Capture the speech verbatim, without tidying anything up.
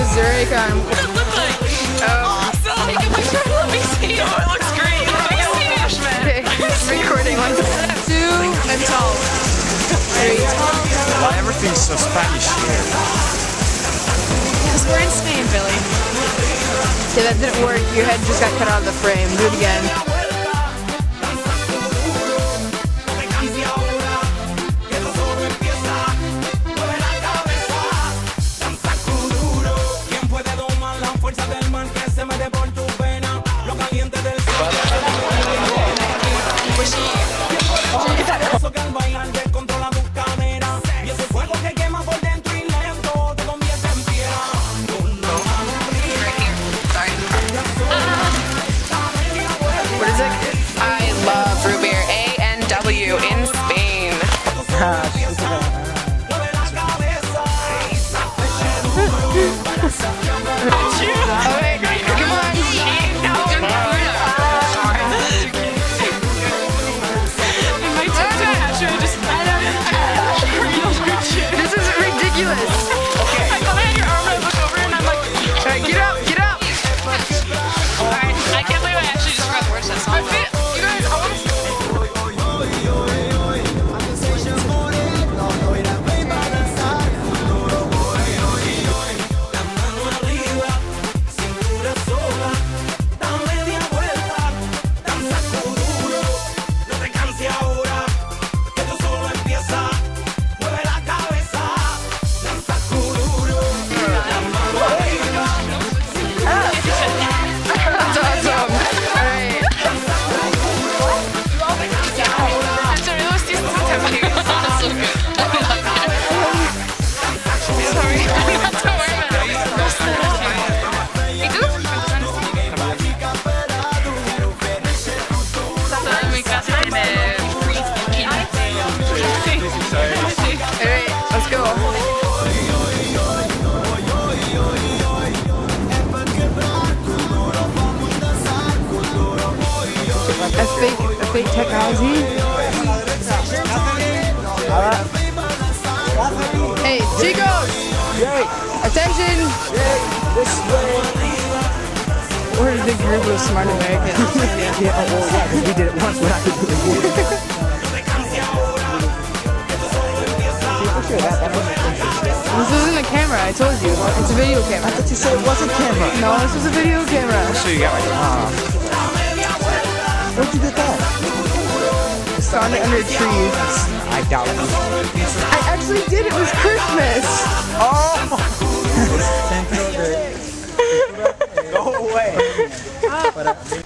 Zurich. Um, What does it look like? Oh, awesome! Take a picture. Let me see. Oh, it looks great. Let me see. okay, recording one. Two and tall. Three. Well, everything's so Spanish here. Because we're in Spain, Billy. Okay, that didn't work. Your head just got cut out of the frame. Do it again. I love root beer. A and W in Spain. Alright, come on. This is ridiculous. Okay. I thought I had your arm and I looked over and I'm like, Alright, get up, get up. alright, I can't believe I actually just got worse at song. You guys, I want to Let's go. A fake, a fake technology. Hey, chicos! Attention! We're a big group of smart Americans. Yeah, yeah, oh, well, yeah, because we did it once when I could do it again. This isn't a camera, I told you. It's a video camera. I thought you said it was a camera. No, this was a video camera. So you got like, ah. Where'd you get that? I found it under trees. I doubt it. I actually did, it was Christmas! Oh! Go away.